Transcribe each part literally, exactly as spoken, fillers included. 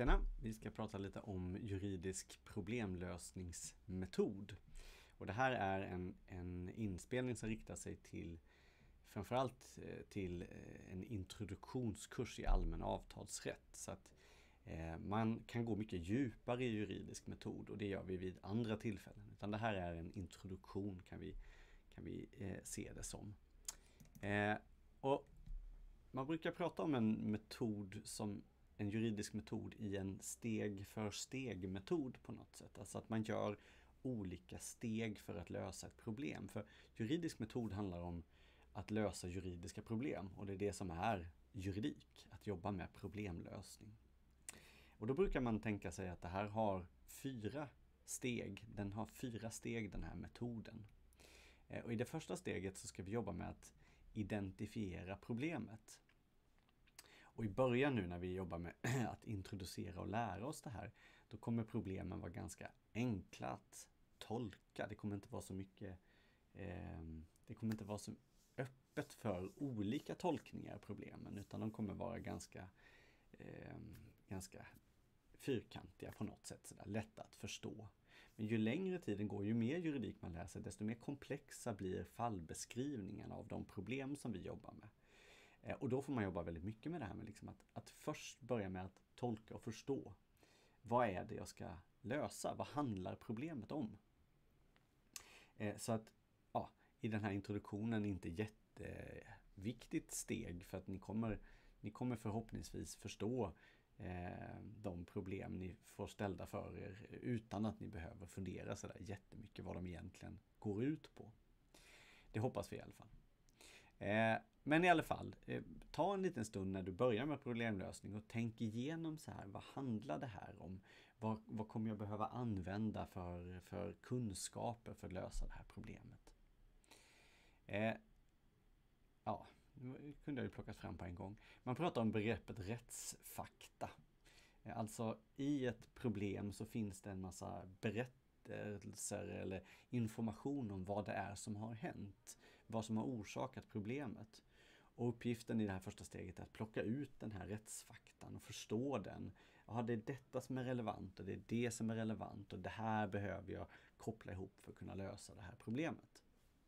Tjena, vi ska prata lite om juridisk problemlösningsmetod. Och det här är en, en inspelning som riktar sig till framförallt till en introduktionskurs i allmän avtalsrätt. Så att eh, man kan gå mycket djupare i juridisk metod, och det gör vi vid andra tillfällen. Utan det här är en introduktion, kan vi, kan vi eh, se det som. Eh, och man brukar prata om en metod som en juridisk metod i en steg för steg metod på något sätt. Alltså att man gör olika steg för att lösa ett problem. För juridisk metod handlar om att lösa juridiska problem, och det är det som är juridik, att jobba med problemlösning. Och då brukar man tänka sig att det här har fyra steg, den har fyra steg den här metoden. Och i det första steget så ska vi jobba med att identifiera problemet. Och i början nu när vi jobbar med att introducera och lära oss det här, då kommer problemen vara ganska enkla att tolka. Det kommer inte vara så mycket, eh, det kommer inte vara så öppet för olika tolkningar av problemen, utan de kommer vara ganska, eh, ganska fyrkantiga på något sätt, så där, lätta att förstå. Men ju längre tiden går, ju mer juridik man läser, desto mer komplexa blir fallbeskrivningarna av de problem som vi jobbar med. Och då får man jobba väldigt mycket med det här med liksom att, att först börja med att tolka och förstå. Vad är det jag ska lösa? Vad handlar problemet om? Eh, så att ja, i den här introduktionen är inte jätteviktigt steg, för att ni kommer, ni kommer förhoppningsvis förstå eh, de problem ni får ställda för er utan att ni behöver fundera så där jättemycket vad de egentligen går ut på. Det hoppas vi i alla fall. Eh, Men i alla fall, eh, ta en liten stund när du börjar med problemlösning och tänk igenom så här, vad handlar det här om? Vad, vad kommer jag behöva använda för, för kunskaper för att lösa det här problemet? Eh, ja, nu kunde jag ju plockat fram på en gång. Man pratar om begreppet rättsfakta. Eh, alltså i ett problem så finns det en massa berättelser eller information om vad det är som har hänt. Vad som har orsakat problemet. Och uppgiften i det här första steget är att plocka ut den här rättsfaktan och förstå den. Ja, det är detta som är relevant och det är det som är relevant och det här behöver jag koppla ihop för att kunna lösa det här problemet.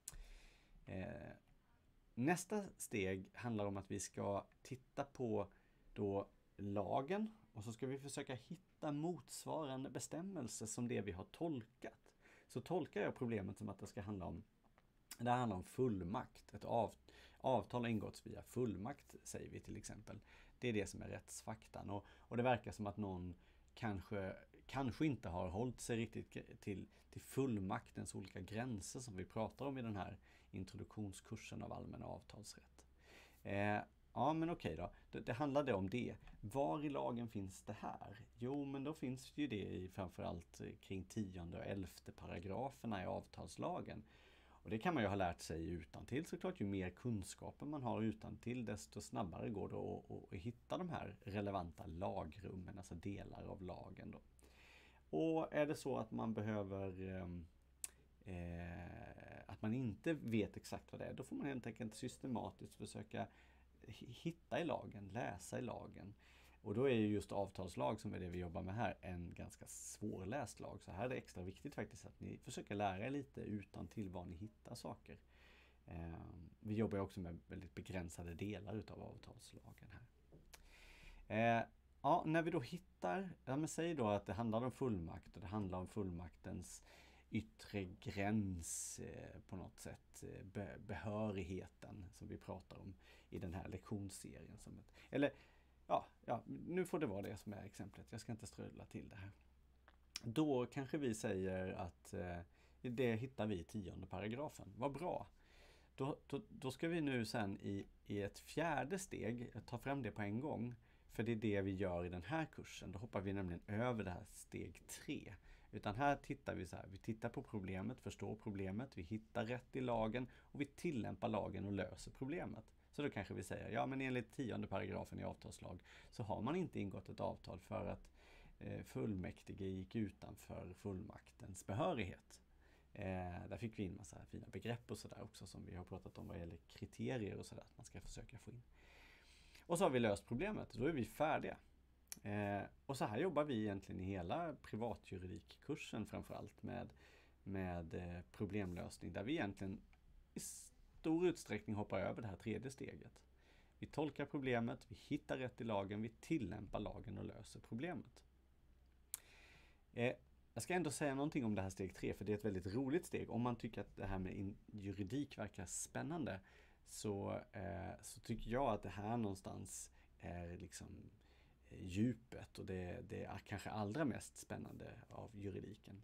Eh, nästa steg handlar om att vi ska titta på då lagen, och så ska vi försöka hitta motsvarande bestämmelser som det vi har tolkat. Så tolkar jag problemet som att det ska handla om Det handlar om fullmakt. Ett av, avtal har ingåtts via fullmakt, säger vi till exempel. Det är det som är rättsfaktan. Och, och det verkar som att någon kanske, kanske inte har hållit sig riktigt till, till fullmaktens olika gränser som vi pratar om i den här introduktionskursen av allmän avtalsrätt. Eh, ja, men okej då. Det, det handlade om det. Var i lagen finns det här? Jo, men då finns ju det i framförallt kring tionde och elfte paragraferna i avtalslagen. Och det kan man ju ha lärt sig utantill såklart. Ju mer kunskaper man har utantill, desto snabbare går det att, att, att hitta de här relevanta lagrummen, alltså delar av lagen då. Och är det så att man behöver eh, att man inte vet exakt vad det är, då får man helt enkelt systematiskt försöka hitta i lagen, läsa i lagen. Och då är ju just avtalslag, som är det vi jobbar med här, en ganska svårläst lag. Så här är det extra viktigt faktiskt att ni försöker lära er lite utan till var ni hittar saker. Eh, vi jobbar också med väldigt begränsade delar utav avtalslagen här. Eh, ja, när vi då hittar, ja men säg då att det handlar om fullmakt och det handlar om fullmaktens yttre gräns eh, på något sätt, be, behörigheten som vi pratar om i den här lektionsserien. Som ett, eller Ja, ja, nu får det vara det som är exemplet. Jag ska inte ströla till det här. Då kanske vi säger att eh, det hittar vi i tionde paragrafen. Vad bra. Då, då, då ska vi nu sen i, i ett fjärde steg ta fram det på en gång. För det är det vi gör i den här kursen. Då hoppar vi nämligen över det här steg tre. Utan här tittar vi så här. Vi tittar på problemet, förstår problemet. Vi hittar rätt i lagen och vi tillämpar lagen och löser problemet. Så då kanske vi säger, ja men enligt tionde paragrafen i avtalslag så har man inte ingått ett avtal för att eh, fullmäktige gick utanför fullmaktens behörighet. Eh, där fick vi in massa fina begrepp och sådär också som vi har pratat om vad gäller kriterier och sådär att man ska försöka få in. Och så har vi löst problemet, då är vi färdiga. Eh, och så här jobbar vi egentligen i hela privatjuridikkursen framförallt med, med eh, problemlösning, där vi egentligen i stor utsträckning hoppar över det här tredje steget. Vi tolkar problemet, vi hittar rätt i lagen, vi tillämpar lagen och löser problemet. Eh, jag ska ändå säga någonting om det här steg tre, för det är ett väldigt roligt steg. Om man tycker att det här med juridik verkar spännande, så, eh, så tycker jag att det här någonstans är liksom djupet och det, det är kanske allra mest spännande av juridiken.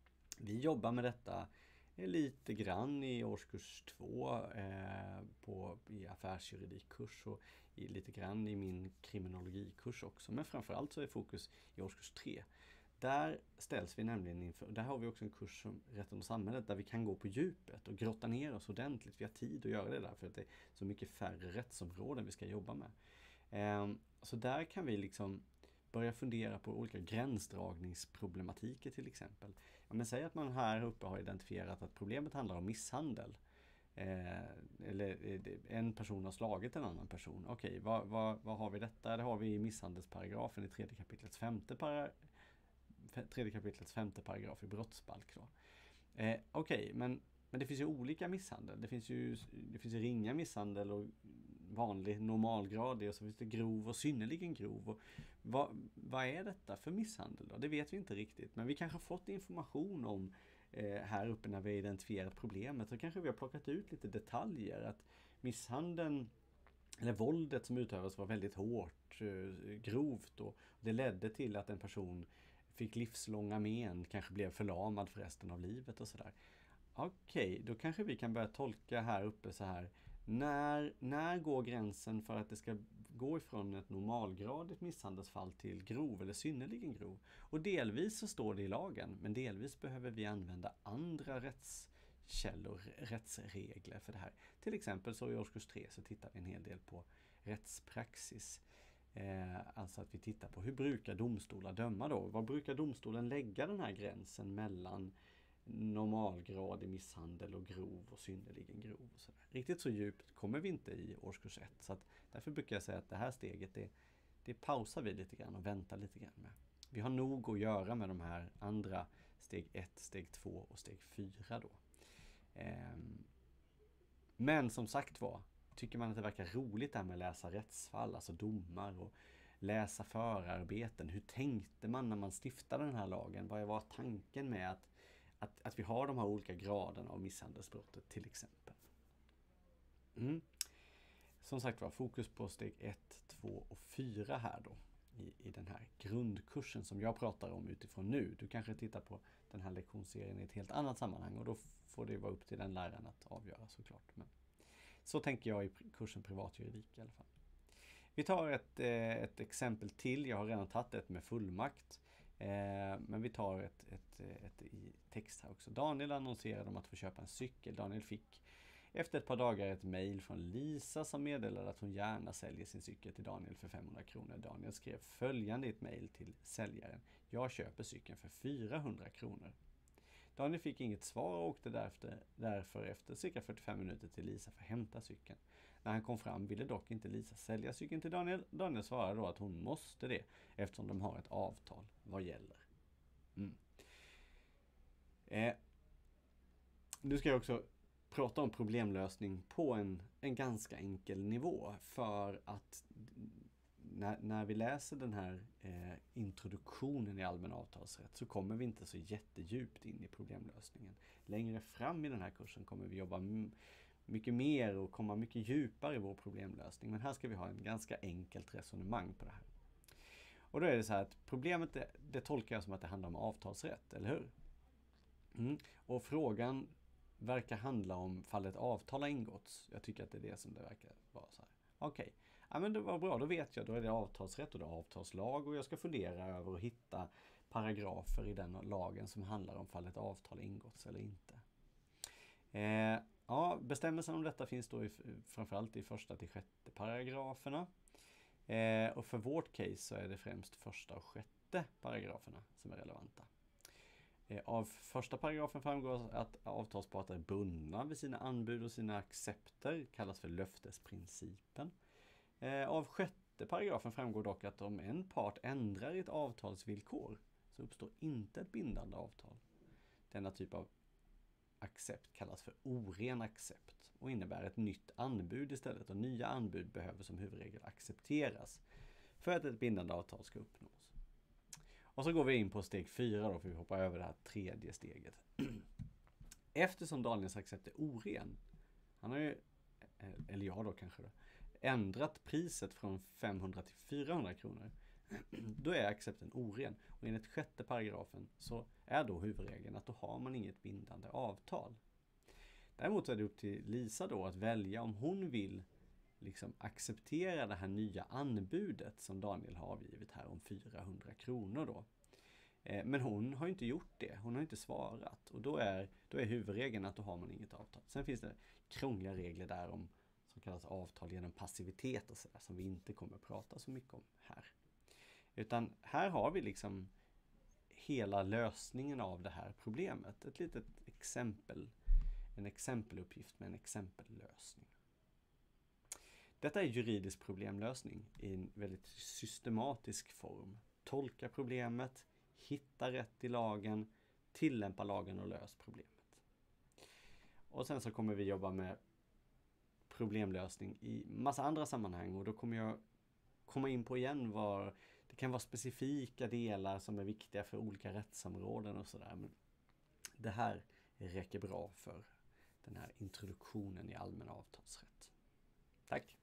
Vi jobbar med detta lite grann i årskurs två eh, på, i affärsjuridikkurs och i, lite grann i min kriminologikurs också. Men framförallt så är fokus i årskurs tre. Där ställs vi nämligen inför, där har vi också en kurs som Rätten och samhället, där vi kan gå på djupet och grotta ner oss ordentligt. Vi har tid att göra det där för att det är så mycket färre rättsområden vi ska jobba med. Eh, så där kan vi liksom börja fundera på olika gränsdragningsproblematiker till exempel. Ja, men säg att man här uppe har identifierat att problemet handlar om misshandel. Eh, eller en person har slagit en annan person. Okej, vad, vad, vad har vi detta? Det har vi i misshandelsparagrafen i tredje kapitlets femte, para, tredje kapitlets femte paragraf i brottsbalk. Då. Eh, Okej, men, men det finns ju olika misshandel. Det finns ju, det finns ju ringa misshandel och vanlig normalgradig, och så finns det grov och synnerligen grov. Och vad, vad är detta för misshandel då? Det vet vi inte riktigt, men vi kanske har fått information om eh, här uppe när vi har identifierat problemet, så kanske vi har plockat ut lite detaljer, att misshandeln eller våldet som utövas var väldigt hårt, eh, grovt, och det ledde till att en person fick livslånga men, kanske blev förlamad för resten av livet och sådär. Okej, då kanske vi kan börja tolka här uppe så här. När, när går gränsen för att det ska gå ifrån ett normalgradigt misshandelsfall till grov eller synnerligen grov? Och delvis så står det i lagen, men delvis behöver vi använda andra rättskällor, rättsregler för det här. Till exempel så i årskurs tre så tittar vi en hel del på rättspraxis. Eh, alltså att vi tittar på hur brukar domstolar döma då? Vad brukar domstolen lägga den här gränsen mellan normalgradig misshandel och grov och synnerligen grov och sådär. Riktigt så djupt kommer vi inte i årskurs ett, så att därför brukar jag säga att det här steget det, det pausar vi lite grann och väntar lite grann med. Vi har nog att göra med de här andra steg ett, steg två och steg fyra då. Ehm. Men som sagt var, tycker man att det verkar roligt där med att läsa rättsfall, alltså domar, och läsa förarbeten. Hur tänkte man när man stiftade den här lagen? Vad var tanken med att Att, att vi har de här olika graderna av misshandelsbrottet till exempel. Mm. Som sagt var, fokus på steg ett, två och fyra här då. I, I den här grundkursen som jag pratar om utifrån nu. Du kanske tittar på den här lektionsserien i ett helt annat sammanhang, och då får det vara upp till den läraren att avgöra såklart. Men så tänker jag i kursen privatjuridik i alla fall. Vi tar ett, ett exempel till. Jag har redan tagit ett med fullmakt. Eh, men vi tar ett, ett, ett i text här också. Daniel annonserade om att få köpa en cykel. Daniel fick efter ett par dagar ett mejl från Lisa som meddelade att hon gärna säljer sin cykel till Daniel för femhundra kronor. Daniel skrev följande i ett mejl till säljaren. Jag köper cykeln för fyrahundra kronor. Daniel fick inget svar och åkte därefter, därför efter cirka fyrtiofem minuter till Lisa för att hämta cykeln. När han kom fram ville dock inte Lisa sälja cykeln till Daniel. Daniel svarade då att hon måste det eftersom de har ett avtal vad gäller. Mm. Eh, nu ska jag också prata om problemlösning på en, en ganska enkel nivå, för att när, när vi läser den här eh, introduktionen i allmän avtalsrätt så kommer vi inte så jättedjupt in i problemlösningen. Längre fram i den här kursen kommer vi jobba m- mycket mer och komma mycket djupare i vår problemlösning. Men här ska vi ha en ganska enkelt resonemang på det här. Och då är det så här att problemet, det, det tolkar jag som att det handlar om avtalsrätt, eller hur? Mm. Och frågan verkar handla om fallet avtal har ingåtts. Jag tycker att det är det som det verkar vara så här. Okej, okay. Ja, men det var bra, då vet jag. Då är det avtalsrätt och det är avtalslag, och jag ska fundera över att hitta paragrafer i den lagen som handlar om fallet avtal ingåtts eller inte. Eh, ja, bestämmelsen om detta finns då i, framförallt i första till sjätte paragraferna. Eh, och för vårt case så är det främst första och sjätte paragraferna som är relevanta. Eh, av första paragrafen framgår att avtalsparter är bundna vid sina anbud och sina accepter, kallas för löftesprincipen. Eh, av sjätte sjätte paragrafen framgår dock att om en part ändrar ett avtalsvillkor så uppstår inte ett bindande avtal. Denna typ av accept kallas för oren accept och innebär ett nytt anbud istället, och nya anbud behöver som huvudregel accepteras för att ett bindande avtal ska uppnås. Och så går vi in på steg fyra då, för vi hoppar över det här tredje steget. Eftersom Daniels accept är oren, han har ju, eller jag då kanske då, ändrat priset från femhundra till fyrahundra kronor, då är accepten oren. Och enligt sjätte paragrafen så är då huvudregeln att då har man inget bindande avtal. Däremot är det upp till Lisa då att välja om hon vill liksom acceptera det här nya anbudet som Daniel har avgivit här om fyrahundra kronor då. Men hon har inte gjort det, hon har inte svarat, och då är, då är huvudregeln att då har man inget avtal. Sen finns det krångliga regler där om som kallas avtal genom passivitet och sådär, som vi inte kommer att prata så mycket om här. Utan här har vi liksom hela lösningen av det här problemet. Ett litet exempel, en exempeluppgift med en exempellösning. Detta är juridisk problemlösning i en väldigt systematisk form. Tolka problemet, hitta rätt i lagen, tillämpa lagen och lös problemet. Och sen så kommer vi jobba med problemlösning i massa andra sammanhang, och då kommer jag komma in på igen var det kan vara specifika delar som är viktiga för olika rättsområden och sådär. Men det här räcker bra för den här introduktionen i allmän avtalsrätt. Tack!